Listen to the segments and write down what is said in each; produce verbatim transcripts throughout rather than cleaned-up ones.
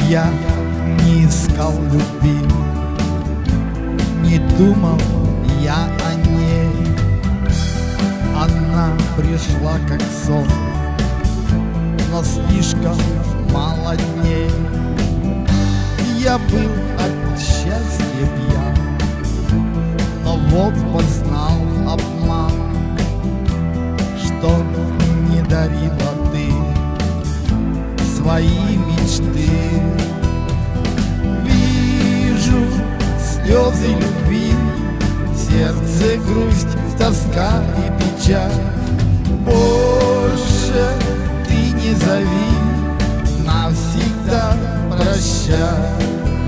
Я не искал любви, не думал я о ней. Она пришла как сон, но слишком мало дней. Я был от счастья пьян, но вот познал обман, что не дарила ты свои мечты. Вижу слезы любви, сердце грусть, тоска и печаль. Больше ты не зови, навсегда прощай.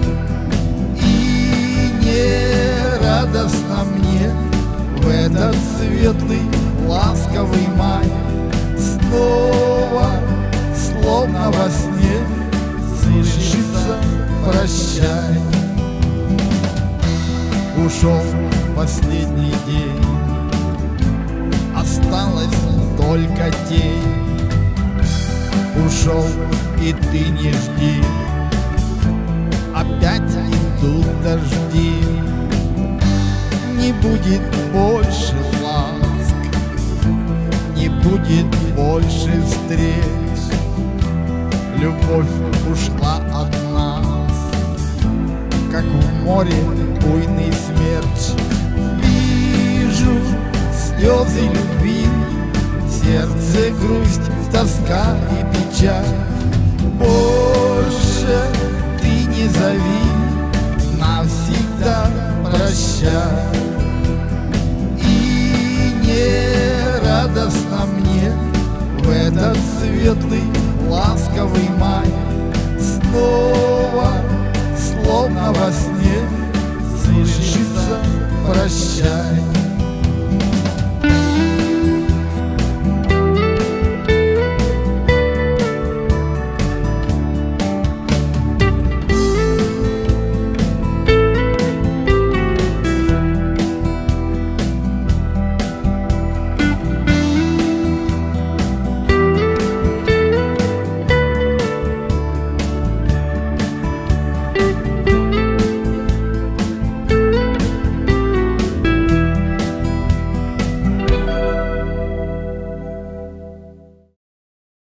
И не радостно мне в этот светлый ласковый май. Снова, словно во сне, слышится прощай. Ушел последний день, осталась только тень. Ушел, и ты не жди, опять идут дожди. Не будет больше ласк, не будет больше встреч. Любовь ушла от нас, как в море буйный смерч. Вижу слезы любви, сердце грусть, тоска и печаль. Больше ты не зови, навсегда прощай. И не радостно мне в этот светлый ласковый май. Снова, словно во сне, слышится прощай.